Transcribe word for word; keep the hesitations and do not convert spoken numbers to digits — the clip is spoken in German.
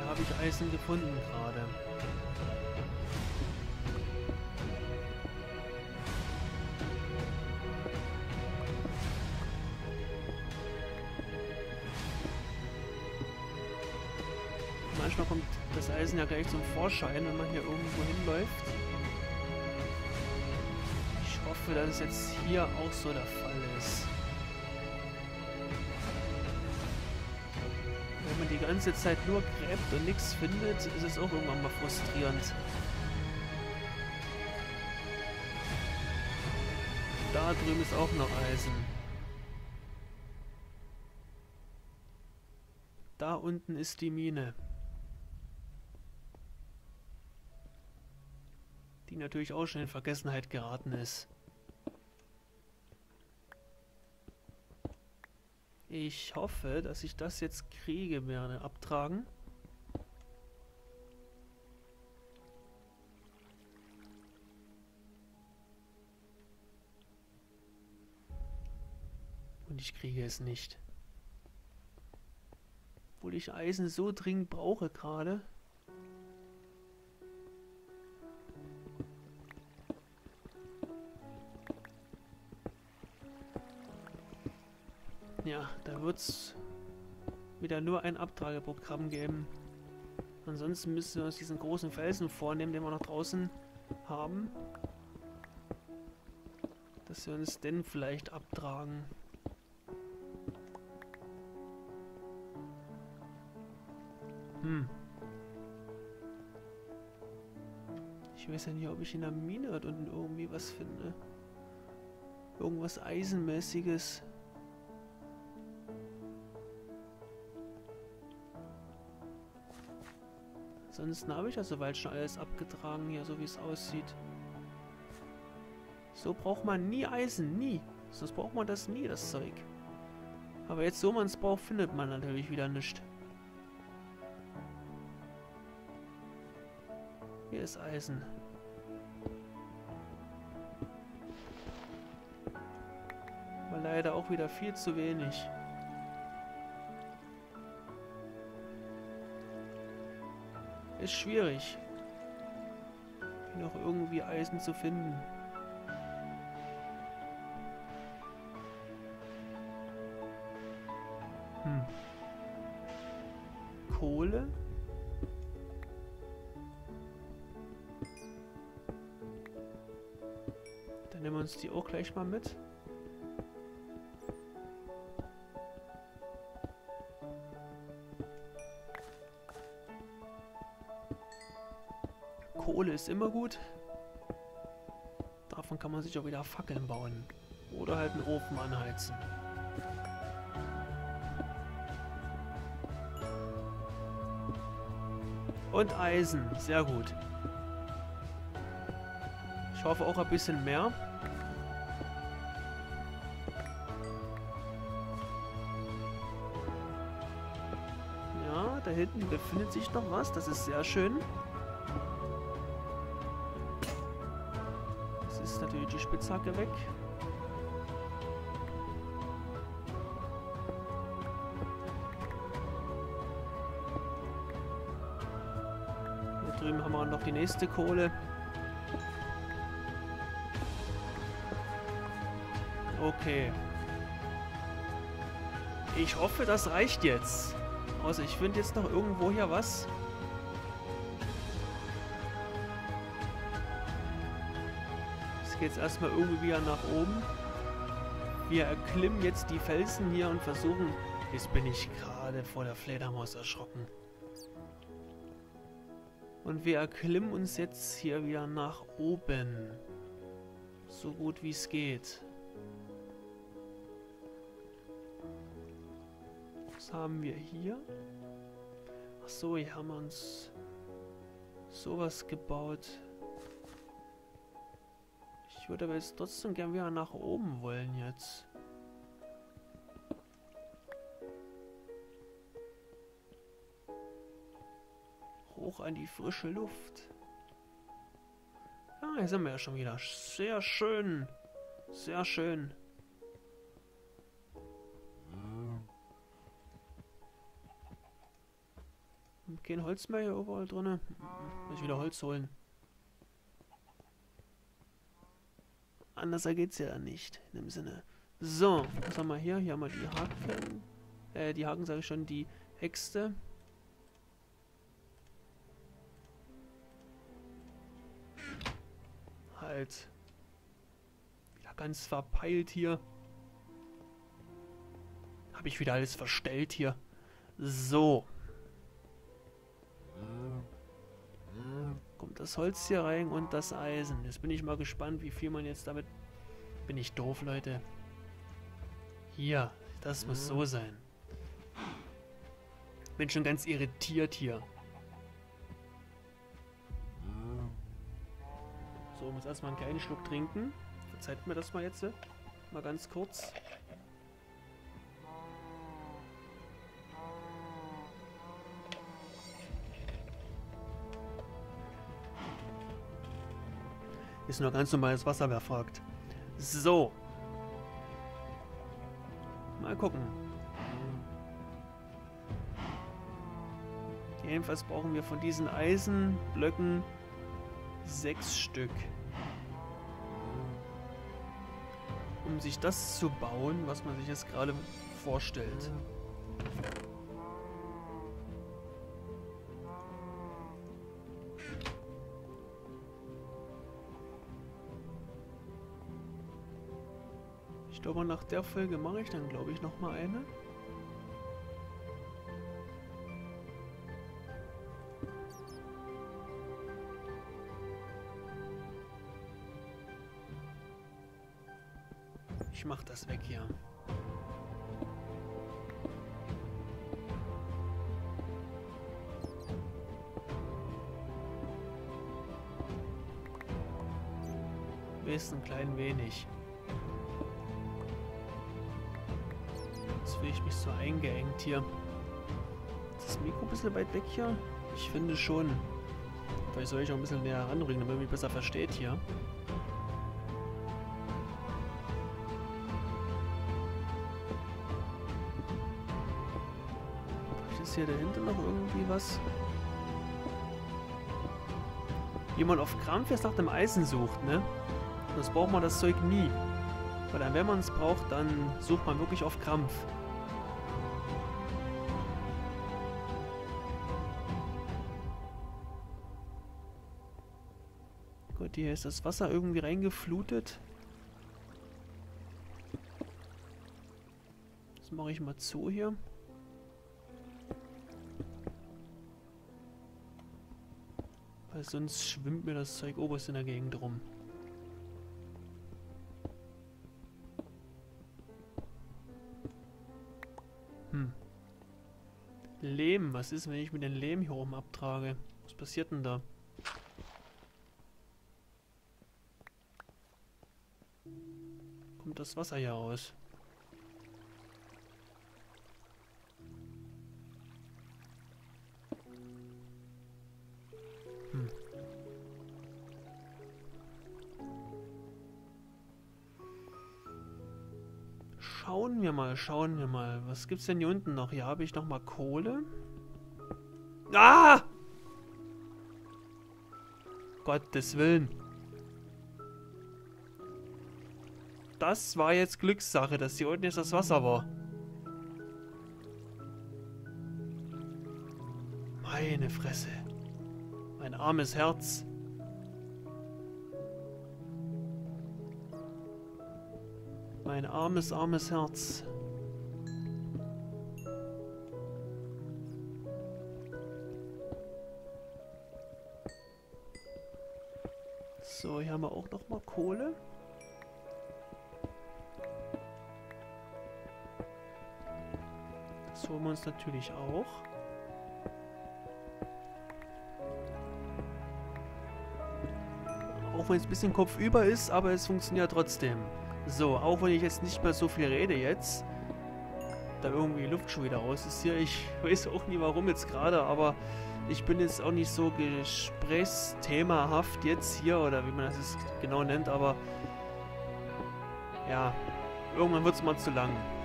habe ich Eisen gefunden gerade. Manchmal kommt das Eisen ja gleich zum Vorschein, wenn man hier irgendwo hinläuft. Ich hoffe, dass es jetzt hier auch so der Fall ist. Wenn man die ganze Zeit nur gräbt und nichts findet, ist es auch irgendwann mal frustrierend. Da drüben ist auch noch Eisen. Da unten ist die Mine. Die natürlich auch schon in Vergessenheit geraten ist. Ich hoffe, dass ich das jetzt kriege, werde abtragen. Und ich kriege es nicht. Obwohl ich Eisen so dringend brauche gerade. Ja, da wird es wieder nur ein Abtrageprogramm geben. Ansonsten müssen wir uns diesen großen Felsen vornehmen, den wir noch draußen haben. Dass wir uns den vielleicht abtragen. Hm. Ich weiß ja nicht, ob ich in der Mine dort unten irgendwie was finde. Irgendwas Eisenmäßiges. Ansonsten habe ich ja soweit schon alles abgetragen hier, so wie es aussieht. So braucht man nie Eisen, nie. Sonst braucht man das nie, das Zeug. Aber jetzt, so man es braucht, findet man natürlich wieder nichts. Hier ist Eisen. Aber leider auch wieder viel zu wenig. Ist schwierig, hier noch irgendwie Eisen zu finden. Hm. Kohle? Dann nehmen wir uns die auch gleich mal mit. Kohle ist immer gut. Davon kann man sich auch wieder Fackeln bauen. Oder halt einen Ofen anheizen. Und Eisen. Sehr gut. Ich hoffe auch ein bisschen mehr. Ja, da hinten befindet sich noch was. Das ist sehr schön. Ist natürlich die Spitzhacke weg. Hier drüben haben wir noch die nächste Kohle. Okay. Ich hoffe, das reicht jetzt. Also ich finde jetzt noch irgendwo hier was. Jetzt erstmal irgendwie wieder nach oben. Wir erklimmen jetzt die Felsen hier und versuchen... Jetzt bin ich gerade vor der Fledermaus erschrocken. Und wir erklimmen uns jetzt hier wieder nach oben. So gut wie es geht. Was haben wir hier? Ach so, hier haben wir uns sowas gebaut. Ich würde aber jetzt trotzdem gerne wieder nach oben wollen jetzt. Hoch an die frische Luft. Ah, hier sind wir ja schon wieder. Sehr schön. Sehr schön. Kein Holz mehr hier überall drin. Muss ich wieder Holz holen. Anders geht's ja nicht, in dem Sinne. So, was haben wir hier? Hier haben wir die Haken. Äh, die Haken sage ich schon, die Äxte. Halt. Wieder ganz verpeilt hier. Habe ich wieder alles verstellt hier. So. Kommt das Holz hier rein und das Eisen. Jetzt bin ich mal gespannt, wie viel man jetzt damit... Bin ich doof, Leute. Hier, das muss so sein. Bin schon ganz irritiert hier. So, muss erstmal einen kleinen Schluck trinken. Verzeiht mir das mal jetzt. Mal ganz kurz. Ist nur ganz normales Wasser, wer fragt. So. Mal gucken. Jedenfalls brauchen wir von diesen Eisenblöcken sechs Stück. Um sich das zu bauen, was man sich jetzt gerade vorstellt. Ich glaube, nach der Folge mache ich dann, glaube ich, noch mal eine. Ich mache das weg hier. Ist ein klein wenig. Jetzt fühle ich mich so eingeengt hier. Ist das Mikro ein bisschen weit weg hier? Ich finde schon. Vielleicht soll ich auch ein bisschen näher heranrücken, damit man mich besser versteht hier. Ist hier dahinter noch irgendwie was? Jemand auf Krampf jetzt nach dem Eisen sucht, ne? Sonst braucht man das Zeug nie. Weil dann, wenn man es braucht, dann sucht man wirklich auf Krampf. Gut, hier ist das Wasser irgendwie reingeflutet. Das mache ich mal zu hier. Weil sonst schwimmt mir das Zeug oberst in der Gegend rum. Hm. Lehm. Was ist, wenn ich mit dem Lehm hier oben abtrage? Was passiert denn da? Kommt das Wasser hier raus? Hm. Schauen wir mal, schauen wir mal. Was gibt's denn hier unten noch? Hier habe ich noch mal Kohle. Ah! Gottes Willen. Das war jetzt Glückssache, dass hier unten jetzt das Wasser war. Meine Fresse. Mein armes Herz. Mein armes, armes Herz. So, hier haben wir auch noch mal Kohle. Das holen wir uns natürlich auch. Auch wenn es ein bisschen kopfüber ist, aber es funktioniert trotzdem. So, auch wenn ich jetzt nicht mehr so viel rede jetzt, da irgendwie die Luft schon wieder raus ist hier. Ich weiß auch nie warum jetzt gerade, aber ich bin jetzt auch nicht so gesprächsthemahaft jetzt hier, oder wie man das jetzt genau nennt, aber ja, irgendwann wird es mal zu lang.